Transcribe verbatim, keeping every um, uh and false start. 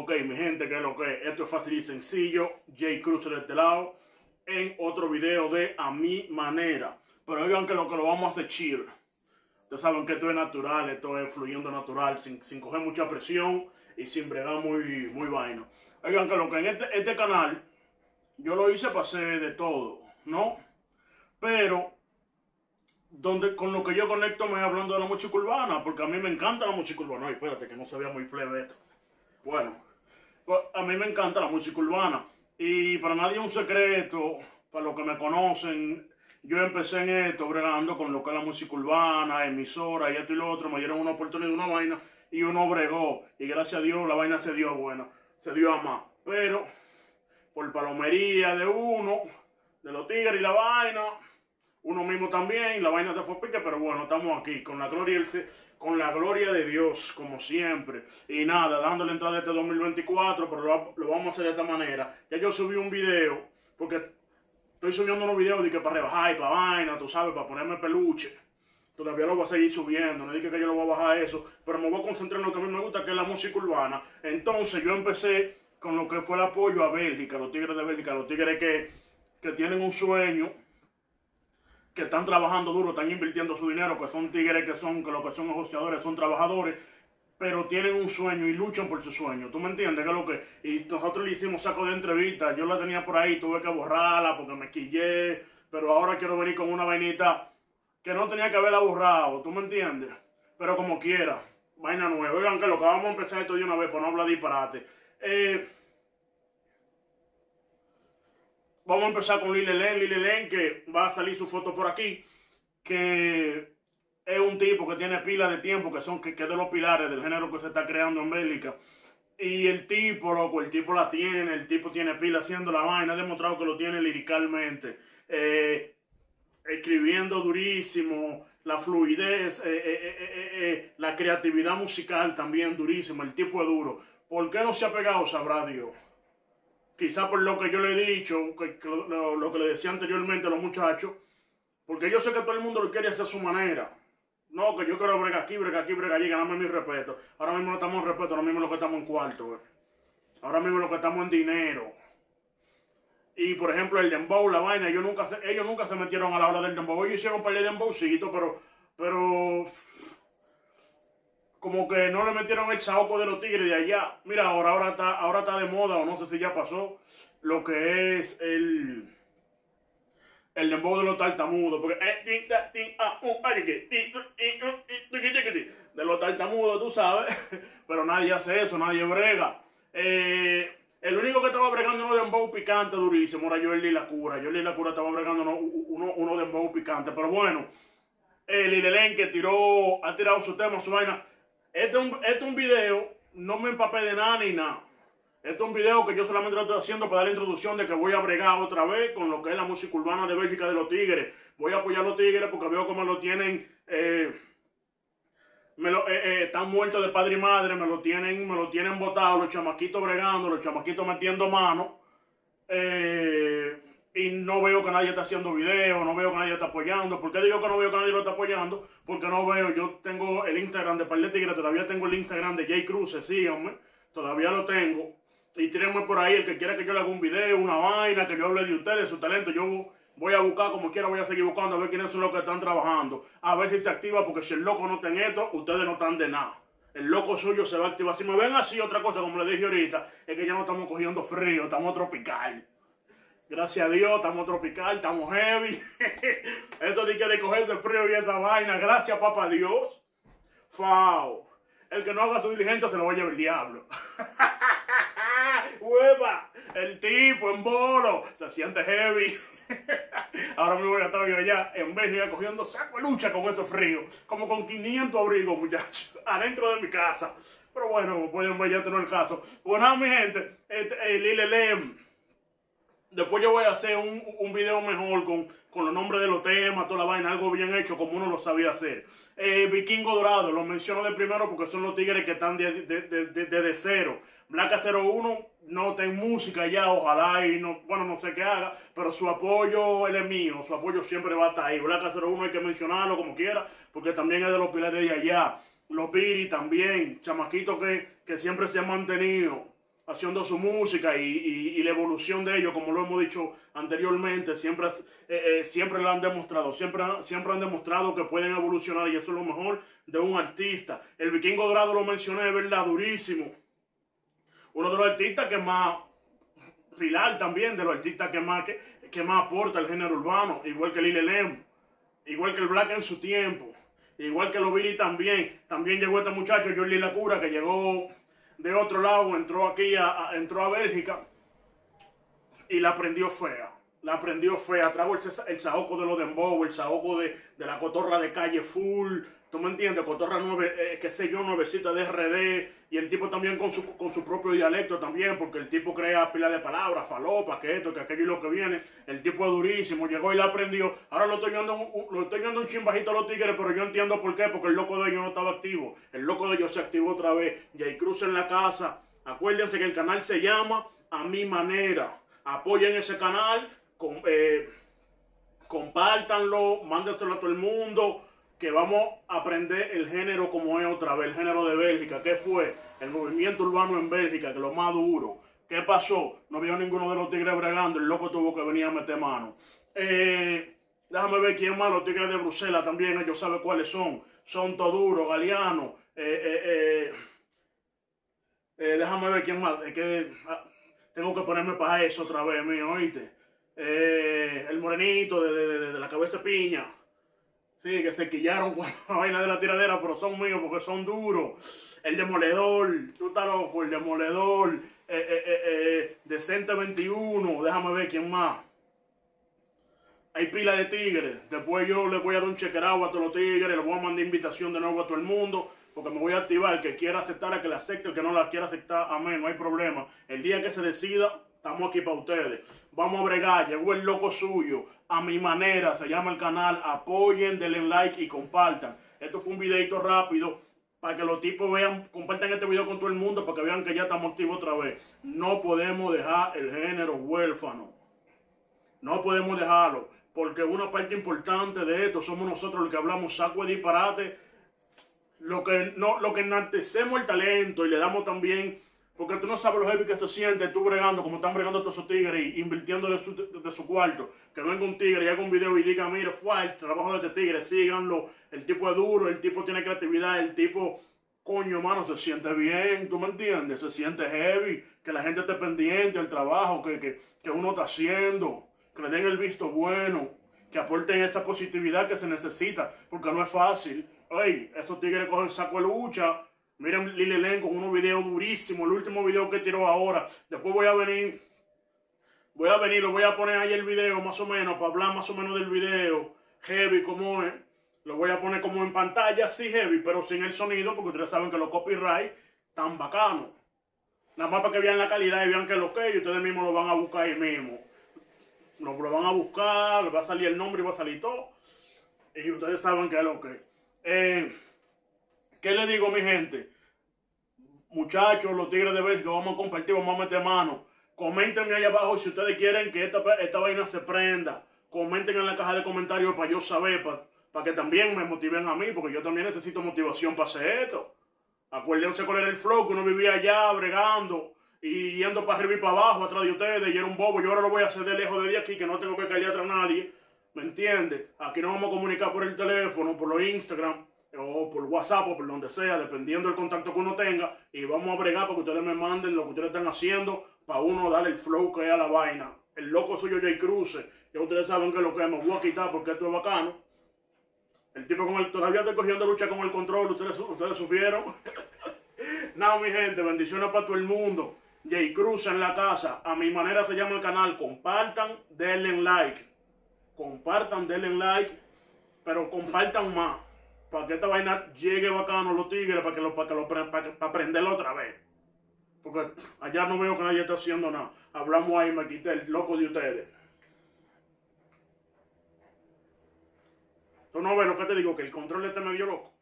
Ok, mi gente, que es lo que es. Esto es fácil y sencillo. Jay Cruz de este lado. En otro video de A Mi Manera. Pero oigan que lo que lo vamos a hacer chill. Ustedes saben que esto es natural, esto es fluyendo natural, sin, sin coger mucha presión y sin bregar muy, muy vaina. Oigan que lo que en este, este canal, yo lo hice para hacer de todo, ¿no? Pero donde, con lo que yo conecto me hablando de la música urbana, porque a mí me encanta la música urbana. Ay, espérate, que no sabía muy plebe esto. Bueno, pues a mí me encanta la música urbana. Y para nadie es un secreto, para los que me conocen, yo empecé en esto, bregando con lo que es la música urbana, emisora y esto y lo otro. Me dieron una oportunidad, una vaina, y uno bregó. Y gracias a Dios la vaina se dio buena, se dio a más. Pero, por palomería de uno, de los tigres y la vaina, uno mismo también, la vaina se fue pique, pero bueno, estamos aquí, con la gloria, con la gloria de Dios, como siempre. Y nada, dándole entrada a este dos mil veinticuatro, pero lo, lo vamos a hacer de esta manera. Ya yo subí un video, porque estoy subiendo unos videos de que para rebajar y para vaina, tú sabes, para ponerme peluche. Todavía lo voy a seguir subiendo, no dije que yo lo voy a bajar eso, pero me voy a concentrar en lo que a mí me gusta, que es la música urbana. Entonces yo empecé con lo que fue el apoyo a Bélgica, los tigres de Bélgica, los tigres que, que tienen un sueño, que están trabajando duro, están invirtiendo su dinero, que son tigres que son, que lo que son negociadores, son trabajadores, pero tienen un sueño y luchan por su sueño. ¿Tú me entiendes? Que es lo que, y nosotros le hicimos saco de entrevistas, yo la tenía por ahí, tuve que borrarla porque me quillé, pero ahora quiero venir con una vainita que no tenía que haberla borrado, ¿tú me entiendes? Pero como quiera, vaina nueva. Oigan, que lo que vamos a empezar esto de una vez, por no hablar disparate. Eh... Vamos a empezar con Lil Elen, Lil Elen, que va a salir su foto por aquí, que es un tipo que tiene pila de tiempo, que son que, que es de los pilares del género que se está creando en Bélgica. Y el tipo, loco, el tipo la tiene, el tipo tiene pila haciendo la vaina, ha demostrado que lo tiene liricalmente, eh, escribiendo durísimo, la fluidez, eh, eh, eh, eh, eh, la creatividad musical también durísima, el tipo es duro. ¿Por qué no se ha pegado? Sabrá Dios. Quizá por lo que yo le he dicho, que, que lo, lo que le decía anteriormente a los muchachos, porque yo sé que todo el mundo lo quiere hacer a su manera. No, que yo quiero bregar aquí, bregar aquí, bregar allí, ganarme mi respeto. Ahora mismo no estamos en respeto, ahora mismo lo que estamos en cuarto. Eh. Ahora mismo lo que estamos en dinero. Y por ejemplo el dembow, la vaina, ellos nunca se, ellos nunca se metieron a la hora del dembow. Ellos hicieron un par de dembowcitos, pero, pero como que no le metieron el saoco de los tigres de allá. Mira, ahora, ahora, está, ahora está de moda, o no sé si ya pasó, lo que es el, el dembow de los tartamudos. Porque de los tartamudos, tú sabes. Pero nadie hace eso, nadie brega. Eh, el único que estaba bregando uno de dembow picante durísimo era Joel La Cura. Joel La Cura estaba bregando uno, uno, uno de dembow picante. Pero bueno, el Lil Elen que tiró, ha tirado su tema, su vaina. Este es, un, este es un video, no me empapé de nada ni nada. Este es un video que yo solamente lo estoy haciendo para dar la introducción de que voy a bregar otra vez con lo que es la música urbana de Bélgica de los tigres. Voy a apoyar a los tigres porque veo como lo tienen, eh, me lo, eh, eh, están muertos de padre y madre, me lo tienen, me lo tienen botado, los chamaquitos bregando, los chamaquitos metiendo mano. Eh, Y no veo que nadie está haciendo video, no veo que nadie está apoyando. ¿Por qué digo que no veo que nadie lo está apoyando? Porque no veo, yo tengo el Instagram de Par de Tigres, todavía tengo el Instagram de Jay Cruz, síganme, todavía lo tengo. Y tírenme por ahí, el que quiera que yo le haga un video, una vaina, que yo hable de ustedes, de su talento, yo voy a buscar como quiera, voy a seguir buscando a ver quiénes son los que están trabajando. A ver si se activa, porque si el loco no está en esto, ustedes no están de nada. El loco suyo se va a activar. Si me ven así, otra cosa, como le dije ahorita, es que ya no estamos cogiendo frío, estamos tropical. Gracias a Dios, estamos tropical, estamos heavy. Esto de que de coger el frío y esa vaina. Gracias, papá Dios. Fao. El que no haga su diligencia se lo va a llevar el diablo. ¡Hueva! El tipo en bolo se siente heavy. Ahora me voy a estar yo allá en Bélgica cogiendo saco de lucha con ese frío. Como con quinientos abrigos, muchachos. Adentro de mi casa. Pero bueno, pueden ver, ya tener el caso. Bueno, mi gente, este, el Lil Elen. Después yo voy a hacer un, un video mejor con, con los nombres de los temas, toda la vaina, algo bien hecho como uno lo sabía hacer. Eh, Vikingo Dorado, lo menciono de primero porque son los tigres que están de, de, de, de, de, de cero. Black cero uno no tiene música ya, ojalá y no, bueno, no sé qué haga, pero su apoyo él es mío, su apoyo siempre va a estar ahí. Black cero uno hay que mencionarlo como quiera, porque también es de los pilares de allá. Los Piri también, chamaquitos que, que siempre se han mantenido. haciendo su música y, y, y la evolución de ellos, como lo hemos dicho anteriormente, siempre, eh, eh, siempre lo han demostrado, siempre, siempre han demostrado que pueden evolucionar y eso es lo mejor de un artista. El Vikingo Dorado lo mencioné, ¿verdad? Durísimo. Uno de los artistas que más, pilar también, de los artistas que más, que, que más aporta al género urbano, igual que Lil Lem, igual que el Black en su tiempo, igual que los Billy también. También llegó este muchacho, Jordi La Cura, que llegó de otro lado, entró aquí, a, a, entró a Bélgica y la prendió fea. La prendió fea, trajo el, el saoco de los dembow, el saoco de, de la cotorra de calle full, ¿tú me entiendes? Cotorra nueve, eh, qué sé yo, nuevecita de R D, y el tipo también con su, con su propio dialecto también, porque el tipo crea pila de palabras, falopa, que esto, que aquello y lo que viene. El tipo es durísimo, llegó y la aprendió. Ahora lo estoy viendo un, lo estoy viendo un chimbajito a los tigres, pero yo entiendo por qué, porque el loco de ellos no estaba activo. El loco de ellos se activó otra vez. Jay Cruz en la casa. Acuérdense que el canal se llama A Mi Manera. Apoyen ese canal, con, eh, compártanlo, mándenselo a todo el mundo, que vamos a aprender el género como es otra vez, el género de Bélgica. ¿Qué fue? El movimiento urbano en Bélgica, que es lo más duro. ¿Qué pasó? No vio ninguno de los tigres bregando, el loco tuvo que venir a meter mano. Eh, déjame ver quién más, los tigres de Bruselas también, ellos saben cuáles son. Son Toduro, Galeano, eh, eh, eh, eh, déjame ver quién más, es que ah, tengo que ponerme para eso otra vez, mío, ¿oíste? Eh, el morenito de, de, de, de la cabeza de piña. Sí, que se quillaron con la vaina de la tiradera, pero son míos porque son duros. El Demoledor, tú estás loco, el Demoledor, eh, eh, eh, eh, Decente veintiuno, déjame ver quién más. Hay pila de tigres, después yo les voy a dar un chequerado a todos los tigres, les voy a mandar invitación de nuevo a todo el mundo, porque me voy a activar, el que quiera aceptar, el que la acepte, el que no la quiera aceptar, amén, no hay problema. El día que se decida, estamos aquí para ustedes. Vamos a bregar, llegó el loco suyo, A Mi Manera, se llama el canal. Apoyen, denle like y compartan. Esto fue un videito rápido para que los tipos vean, compartan este video con todo el mundo para que vean que ya estamos activos otra vez. No podemos dejar el género huérfano. No podemos dejarlo, porque una parte importante de esto somos nosotros los que hablamos saco de disparate, lo que, no, lo que enaltecemos el talento y le damos también. Porque tú no sabes lo heavy que se siente tú bregando, como están bregando todos esos tigres y invirtiendo de su, de, de su cuarto. Que venga un tigre y haga un video y diga, mire, fue el trabajo de este tigre, síganlo. El tipo es duro, el tipo tiene creatividad, el tipo, coño, mano, se siente bien, ¿tú me entiendes? Se siente heavy, que la gente esté pendiente del trabajo que, que, que uno está haciendo, que le den el visto bueno, que aporten esa positividad que se necesita, porque no es fácil. Oye, esos tigres cogen saco de lucha. Miren Lil Lem con unos videos durísimos, el último video que tiró ahora. Después voy a venir, voy a venir, lo voy a poner ahí el video más o menos, para hablar más o menos del video, heavy como es. Lo voy a poner como en pantalla, sí heavy, pero sin el sonido, porque ustedes saben que los copyright están bacanos. Nada más para que vean la calidad y vean que es lo que es, y ustedes mismos lo van a buscar ahí mismo. Lo, lo van a buscar, les va a salir el nombre y va a salir todo. Y ustedes saben que es lo que es. Eh, ¿Qué le digo, mi gente? Muchachos, los tigres de Bélgica, vamos a compartir, vamos a meter mano. Comenten ahí abajo si ustedes quieren que esta, esta vaina se prenda. Comenten en la caja de comentarios para yo saber, para, para que también me motiven a mí, porque yo también necesito motivación para hacer esto. Acuérdense cuál era el flow, que uno vivía allá bregando y yendo para arriba y para abajo atrás de ustedes, y era un bobo. Yo ahora lo voy a hacer de lejos de aquí, que no tengo que caer atrás a nadie. ¿Me entiendes? Aquí nos vamos a comunicar por el teléfono, por los Instagram, o por WhatsApp, o por donde sea, dependiendo del contacto que uno tenga, y vamos a bregar para que ustedes me manden lo que ustedes están haciendo, para uno darle el flow que es a la vaina. El loco suyo Jay Cruz, ya ustedes saben que es lo que me voy a quitar porque esto es bacano. El tipo con el, todavía estoy cogiendo lucha con el control, ustedes, ustedes supieron. No, mi gente, bendiciones para todo el mundo. Jay Cruz en la casa, A Mi Manera se llama el canal. Compartan, denle like. Compartan, denle like, pero compartan más. Para que esta vaina llegue bacano a los tigres, para que lo, para que lo, para, para aprenderlo otra vez. Porque allá no veo que nadie está haciendo nada. Hablamos ahí, me quité el loco de ustedes. Tú no ves lo que te digo, que el control este medio loco.